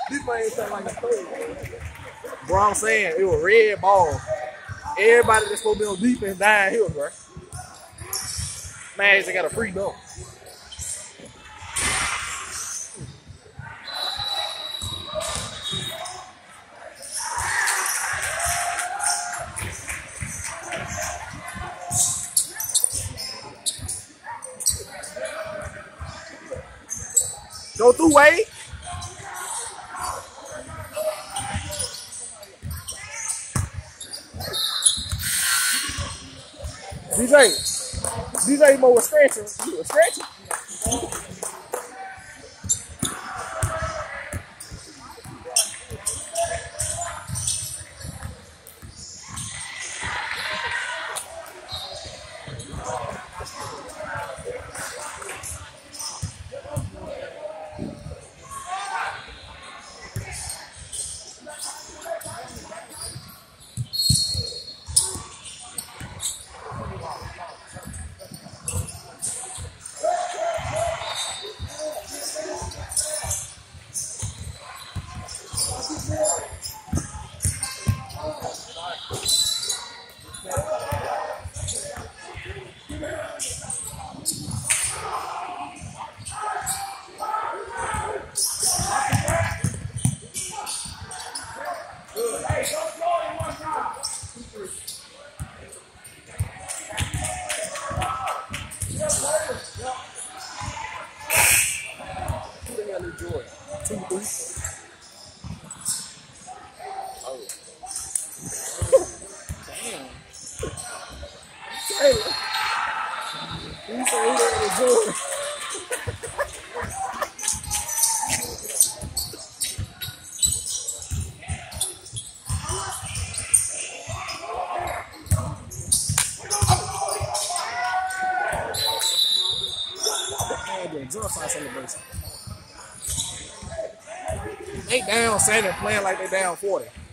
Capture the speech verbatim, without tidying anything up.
This man sound like a thug. Bro, I'm saying it was red ball. Everybody that's supposed to be on defense dying here, bro. Man, they got a free dunk. Go through, Wade. D J, D J Mo was scratching. He was scratching. Celebration. They down center playing like they down forty.